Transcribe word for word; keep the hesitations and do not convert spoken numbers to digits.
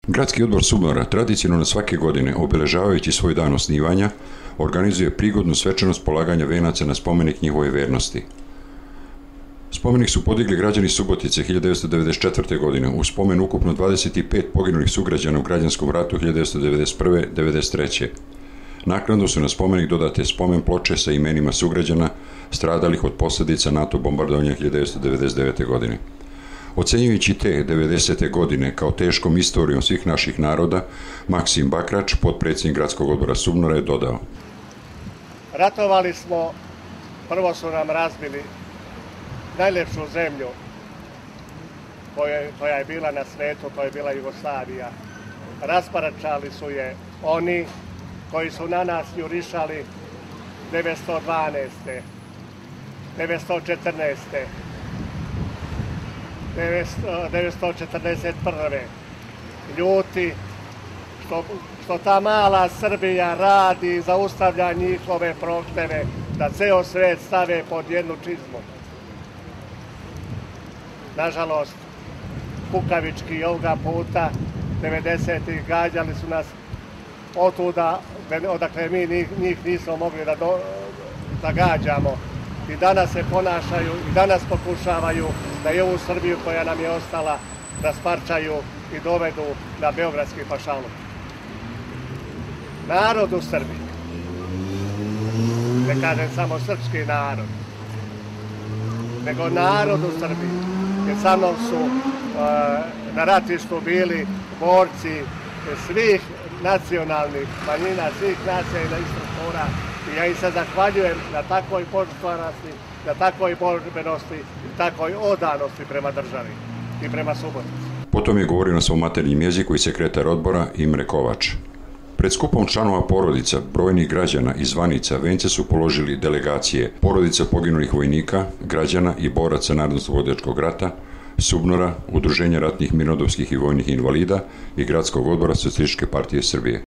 Gradski odbor Subnora tradicionalno svake godine, obeležavajući svoj dan osnivanja, organizuje prigodnu svečanost polaganja venaca na spomenik njihove vernosti. Spomenik su podigli građani Subotice hiljadu devetsto devedeset četvrte. godine u spomen ukupno dvadeset pet poginulih sugrađana u građanskom ratu hiljadu devetsto devedeset prve do devedeset treće. Naknadno su na spomenik dodate spomen ploče sa imenima sugrađana stradalih od posljedica NATO bombardovanja hiljadu devetsto devedeset devete. godine. Ocenjujući te devedesete. godine kao teškom istorijom svih naših naroda, Maksim Bakrač, potpredsjednik Gradskog odbora Subnora, je dodao: Ratovali smo, prvo su nam razbili najljepšu zemlju koja je bila na svetu, to je bila Jugoslavija. Rasparačali su je oni koji su na nas jurišali devetsto dvanaeste. devetsto četrnaeste. devetsto četrdeset prve. Ljuti što, što ta mala Srbija radi i zaustavlja njihove prohteve da ceo svet stave pod jednu čizmu. Nažalost, kukavički ovoga puta devedesetih gađali su nas otuda odakle mi njih, njih nismo mogli da, do, da gađamo. I danas se ponašaju, i danas pokušavaju da i ovu Srbiju koja nam je ostala rasparčaju i dovedu na beogradski pašaluk. Narod u Srbiji, ne kažem samo srpski narod, nego narod u Srbiji, jer sa mnom su uh, na ratištu bili borci svih nacionalnih manjina, svih nacija i struktura. I ja im se zahvaljujem na takvoj požrtvovanosti, na takvoj borbenosti i takvoj odanosti prema državi i prema Subotici. Potom je govorio na svom maternjem jeziku i sekretar odbora Imre Kovač. Pred skupom članova porodica, brojnih građana i zvanica vence su položili delegacije porodica poginulih vojnika, građana i boraca Narodnooslobodilačkog rata, Subnora, Udruženja ratnih mirnodopskih i vojnih invalida i Gradskog odbora Socijalističke partije Srbije.